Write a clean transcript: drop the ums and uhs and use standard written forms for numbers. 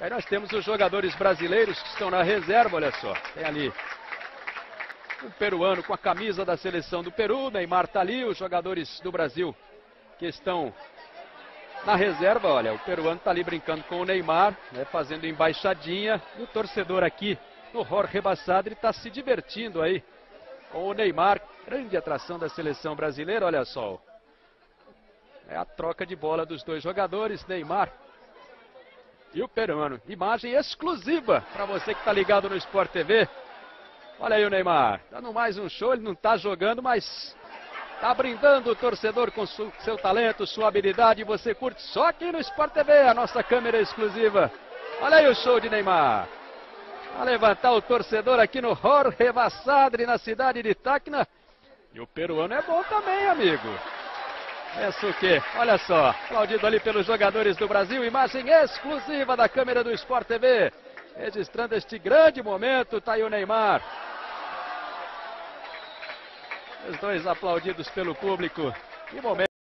Aí nós temos os jogadores brasileiros que estão na reserva, olha só. Tem ali um peruano com a camisa da seleção do Peru, Neymar tá ali, os jogadores do Brasil que estão na reserva, olha, o peruano tá ali brincando com o Neymar, né, fazendo embaixadinha, e o torcedor aqui no Jorge Basadre está se divertindo aí com o Neymar, grande atração da seleção brasileira, olha só. É a troca de bola dos dois jogadores, Neymar e o peruano. Imagem exclusiva para você que está ligado no Sport TV. Olha aí o Neymar, dando mais um show, ele não está jogando, mas está brindando o torcedor com seu talento, sua habilidade. E você curte só aqui no Sport TV, a nossa câmera exclusiva. Olha aí o show de Neymar. A levantar o torcedor aqui no Jorge Basadre, na cidade de Tacna. E o peruano é bom também, amigo. Pensa o quê? Olha só, aplaudido ali pelos jogadores do Brasil, imagem exclusiva da câmera do Sport TV, registrando este grande momento, tá aí o Neymar. Os dois aplaudidos pelo público, que momento.